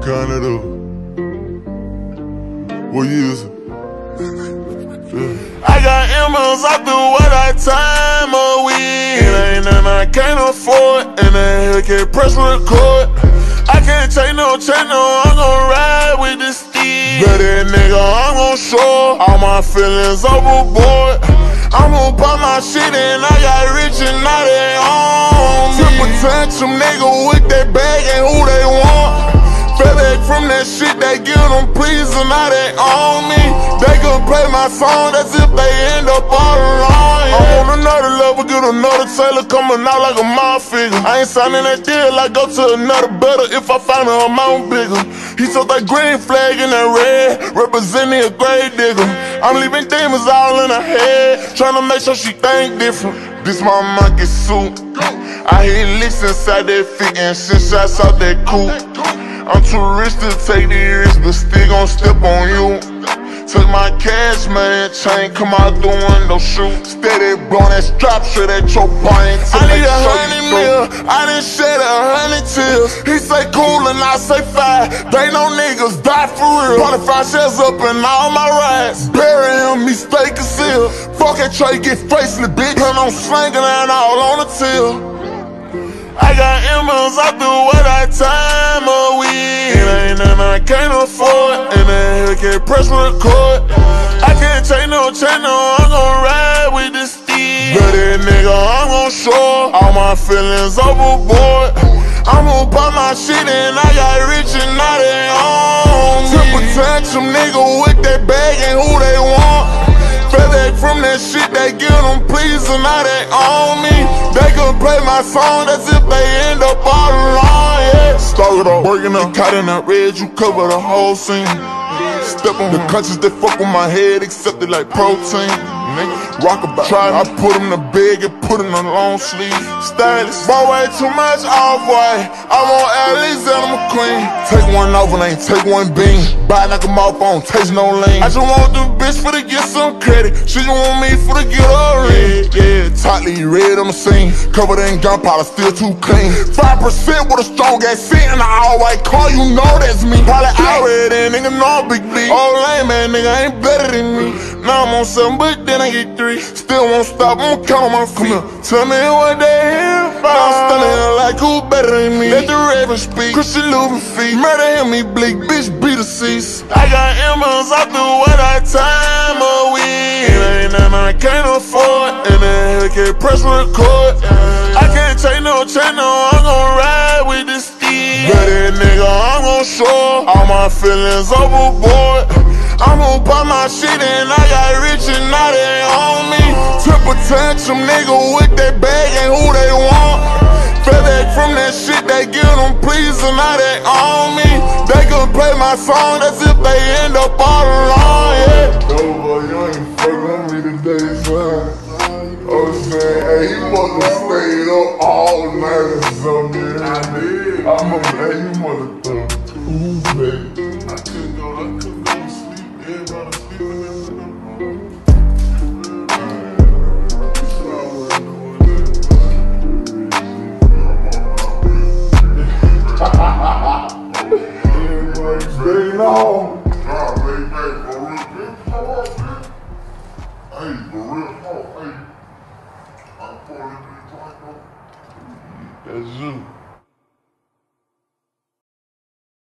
Canada. What years? I got M's, I do what I time a week. It ain't nothing I can't afford, and that Hellcat press record. I can't take no check, no, I'm gon' ride with this steed. Bet that nigga, I'm gon' show all my feelings overboard. I'ma pop my shit and I got rich and now they on me. Triple tantrum nigga with that bag and who they want. Fell back from that shit, they give them please and now they on me. They gon' play my song as if they end up all alone, yeah. I'm on another level, get another Taylor coming out like a mile figure. I ain't signing that deal, I go to another better if I find a amount bigger. He took that green flag in that red, representing a grave digger. I'm leaving demons all in her head, tryna make sure she think different. This my monkey suit, I hear licks inside that feet and shit shots out that coupe. I'm too rich to take these risks, but still gon' step on you. Took my cash, man, chain, come out the window, shoot. Steady blowin' that strap, shit at your brain. I need 100 mil, I done shed 100 tears. He say cool and I say fire, they know niggas die for real. Probably 5 shells up in all my rides. Bury him, he stay concealed. Fuck that tray, get faceless, bitch. Plan on slanging that all on the till. I got M's, I do what I time a week. It ain't nothing I can't afford, and that Hellcat press record. I can't take no check, no, I'm gon' ride with this steed. Bet that nigga, I'm gon' show all my feelings overboard. I'ma pop my shit and I got rich and now they on me. Triple tantrum nigga with that bag and who they want. Fell back from that shit, they give them please and now they on me. They gon' play my song as if they end up all alone, yeah. Started off working up, caught in that red, you cover the whole scene. Step on the conscience, they fuck with my head, accept it like protein. Rock about, try, I put him to bed and put him on long sleeve. Stylist, bought way too much off-white. I want Alexander McQueen. Take one off and ain't take one bean. Buy knock him off, I don't taste no lean. I just want the bitch for to get some credit. She just want me for to get her red. Yeah, tightly red on the scene. Covered in gunpowder, still too clean. 5% with a strong ass seat in an all-white car, you know that's me. Probably already, nigga, know Big B. Old lame man, nigga, ain't better than me. Now I'm on 7, but then I get 3. Still won't stop, I'm count on my feet. Tell me what they here for. Now I'm standing here like who better than me. Let the raven speak, Christian Louboutin feet. Murder him, me bleak, bitch, be deceased. I got M's, I do what I time a week. It ain't nothing I can't afford, and that Hellcat press record. I can't take no check, no, I'm gon' ride with this steed. Bet that nigga, I'm gon' show all my feelings overboard. I'ma pop my shit and I got rich and now they on me. Triple tantrum nigga with that bag and who they want. Fell back from that shit, they give them please and now they on me. They gon' play my song as if they end up all alone, yeah. No boy, you ain't fucking with me today, son. I'm saying, hey, you must have stayed up all night or something. I did. I'ma say, you must have done too bad. I couldn't go to sleep. Everybody sleeping in the room. Big long. Nah, lay back for real. Hey, for real talk. Hey, I'm 40 minutes. That's you.